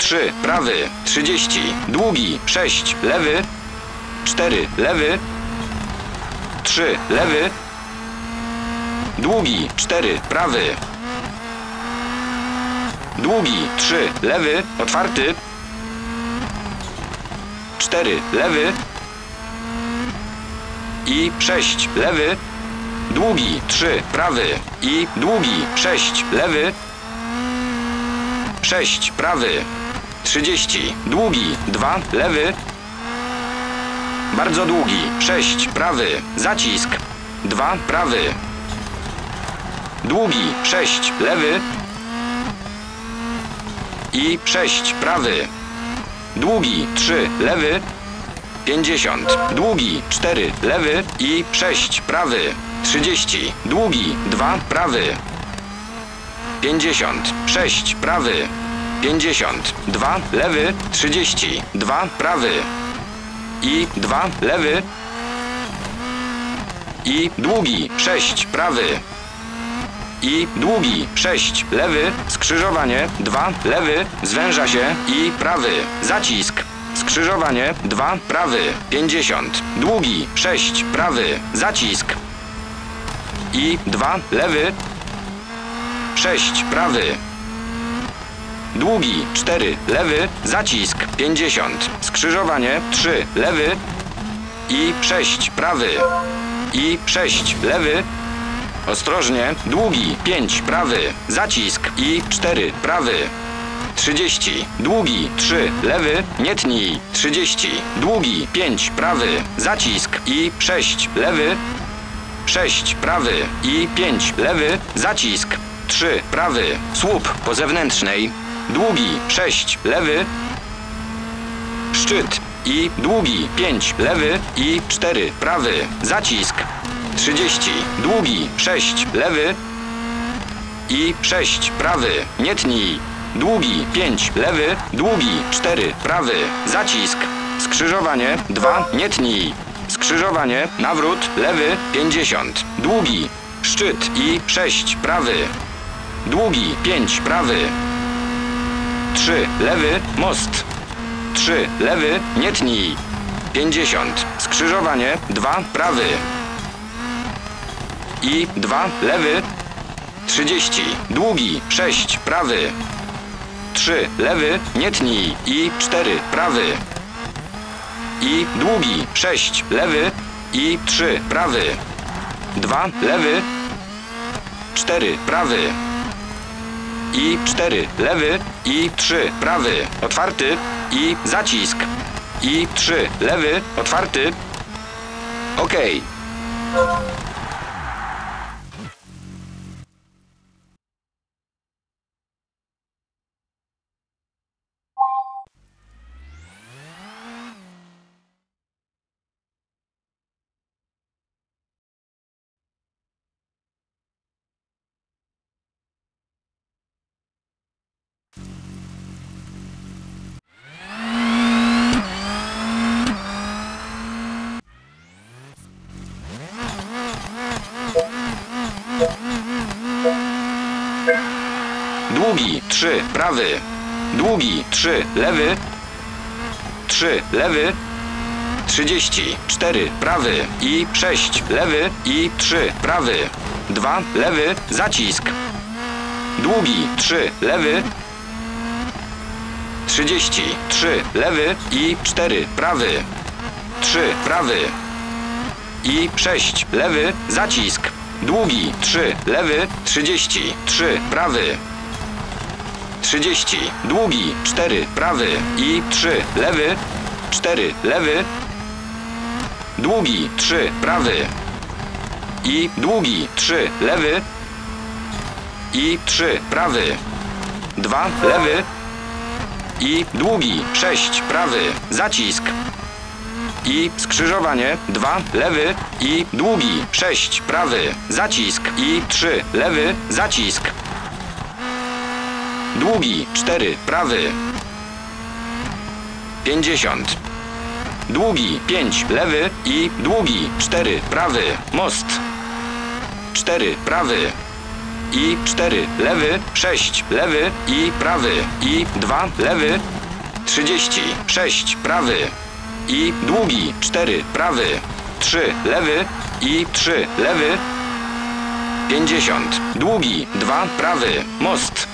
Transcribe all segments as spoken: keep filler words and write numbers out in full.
trzy, prawy, trzydzieści, długi, sześć, lewy, cztery, lewy, trzy, lewy, długi, cztery, prawy, długi, trzy, lewy, otwarty, cztery, lewy i sześć, lewy, długi, trzy, prawy i długi, sześć, lewy, sześć, prawy, trzydzieści, długi, dwa, lewy, bardzo długi, sześć, prawy, zacisk, dwa, prawy, długi, sześć, lewy i sześć, prawy, długi, trzy, lewy, pięćdziesiąt, długi, cztery, lewy i sześć, prawy, trzydzieści, długi, dwa, prawy, pięćdziesiąt, sześć, prawy, pięćdziesiąt, dwa, lewy, trzydzieści, dwa, prawy i dwa, lewy i długi, sześć, prawy i długi, sześć, lewy, skrzyżowanie, dwa, lewy, zwęża się i prawy, zacisk, skrzyżowanie, dwa, prawy, pięćdziesiąt, długi, sześć, prawy, zacisk i dwa, lewy, sześć, prawy, długi, cztery, lewy, zacisk, pięćdziesiąt, skrzyżowanie, trzy, lewy i sześć, prawy i sześć, lewy, ostrożnie, długi, pięć, prawy, zacisk i cztery, prawy, trzydzieści, długi, trzy, lewy, nie tnij, trzydzieści, długi, pięć, prawy, zacisk i sześć, lewy, sześć, prawy i pięć, lewy, zacisk, trzy, prawy, słup po zewnętrznej, długi, sześć, lewy, szczyt i długi, pięć, lewy i cztery, prawy, zacisk, trzydzieści, długi, sześć, lewy i sześć, prawy, nie tnij, długi, pięć, lewy, długi, cztery, prawy, zacisk, skrzyżowanie, dwa, nie tnij, skrzyżowanie, nawrót, lewy, pięćdziesiąt, długi, szczyt i sześć, prawy, długi, pięć, prawy, trzy, lewy, most, trzy, lewy, nie tnij, pięćdziesiąt, skrzyżowanie, dwa, prawy i dwa, lewy, trzydzieści, długi, sześć, prawy, trzy, lewy, nie tnij i cztery, prawy i długi, sześć, lewy i trzy, prawy, dwa, lewy, cztery, prawy i cztery, lewy i trzy, prawy, otwarty i zacisk i trzy, lewy, otwarty, ok. Długi, trzy, prawy, długi, trzy, lewy, trzy, lewy, trzydzieści, cztery, prawy i sześć, lewy i trzy, prawy, dwa, lewy, zacisk, długi, trzy, lewy, trzydzieści, trzy, lewy i cztery, prawy, trzy, prawy i sześć, lewy, zacisk, długi, trzy, lewy, trzydzieści, trzy, prawy, trzydzieści, długi, cztery, prawy i trzy, lewy, cztery, lewy, długi, trzy, prawy i długi, trzy, lewy i trzy, prawy, dwa, lewy i długi, sześć, prawy, zacisk i skrzyżowanie, dwa, lewy i długi, sześć, prawy, zacisk i trzy, lewy, zacisk, długi, cztery, prawy, pięćdziesiąt, długi, pięć, lewy i długi, cztery, prawy, most, cztery, prawy i cztery, lewy, sześć, lewy i prawy i dwa, lewy, trzydzieści, sześć, prawy i długi, cztery, prawy, trzy, lewy i trzy, lewy, pięćdziesiąt, długi, dwa, prawy, most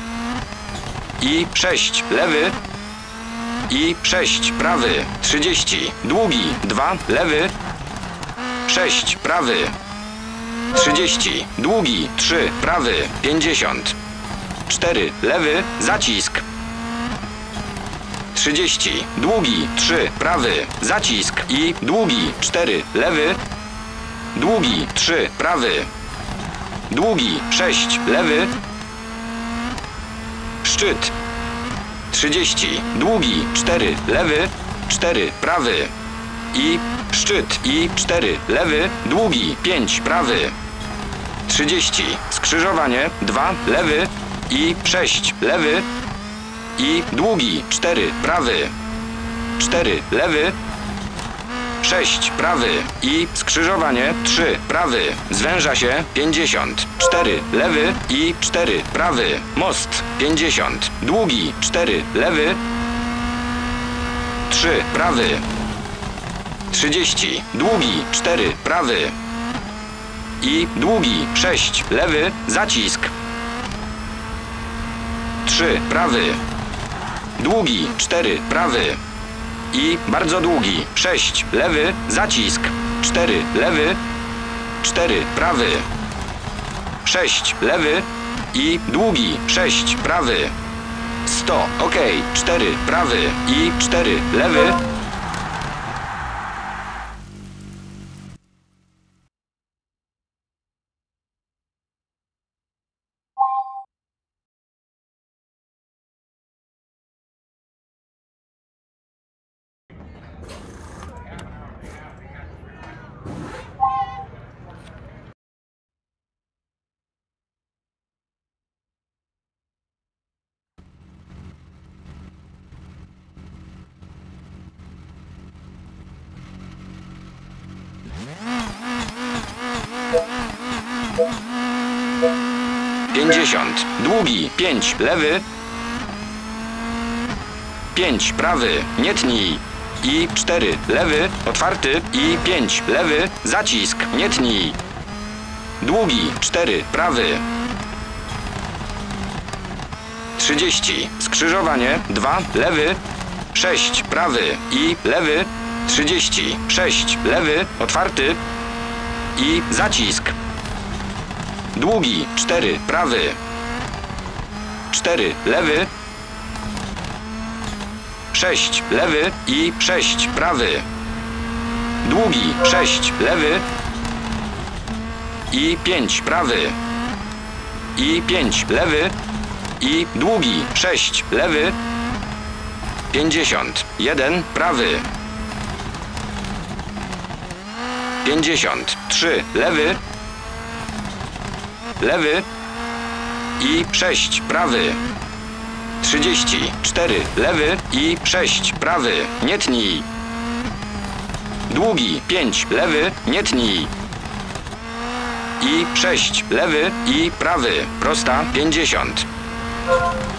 i sześć, lewy i sześć, prawy, trzydzieści, długi, dwa, lewy, sześć, prawy, trzydzieści, długi, trzy, prawy, pięćdziesiąt, cztery, lewy, zacisk, trzydzieści, długi, trzy, prawy, zacisk i długi, cztery, lewy, długi, trzy, prawy, długi, sześć, lewy, szczyt, trzydzieści, długi, cztery, lewy, cztery, prawy i szczyt i cztery, lewy, długi, pięć, prawy, trzydzieści, skrzyżowanie, dwa, lewy i sześć, lewy i długi, cztery, prawy, cztery, lewy, sześć, prawy i skrzyżowanie, trzy, prawy, zwęża się, pięćdziesiąt, cztery, lewy i cztery, prawy, most, pięćdziesiąt, długi, cztery, lewy, trzy, prawy, trzydzieści, długi, cztery, prawy i długi, sześć, lewy, zacisk, trzy, prawy, długi, cztery, prawy i bardzo długi, sześć, lewy, zacisk, cztery, lewy, cztery, prawy, sześć, lewy i długi, sześć, prawy, sto, ok, cztery, prawy i cztery, lewy, pięćdziesiąt, długi, pięć, lewy, pięć, prawy, nie tnij i cztery, lewy, otwarty i pięć, lewy, zacisk, nie tnij, długi, cztery, prawy, trzydzieści, skrzyżowanie, dwa, lewy, sześć, prawy i lewy, trzydzieści, sześć, lewy, otwarty i zacisk, długi, cztery, prawy, cztery, lewy, sześć, lewy i sześć, prawy, długi, sześć, lewy i pięć, prawy i pięć, lewy i długi, sześć, lewy, pięćdziesiąt, jeden, prawy, pięćdziesiąt, trzy, lewy, lewy i sześć, prawy, trzydzieści, cztery, lewy i sześć, prawy, nie tnij, długi, pięć, lewy, nie tnij i sześć, lewy i prawy, prosta, pięćdziesiąt.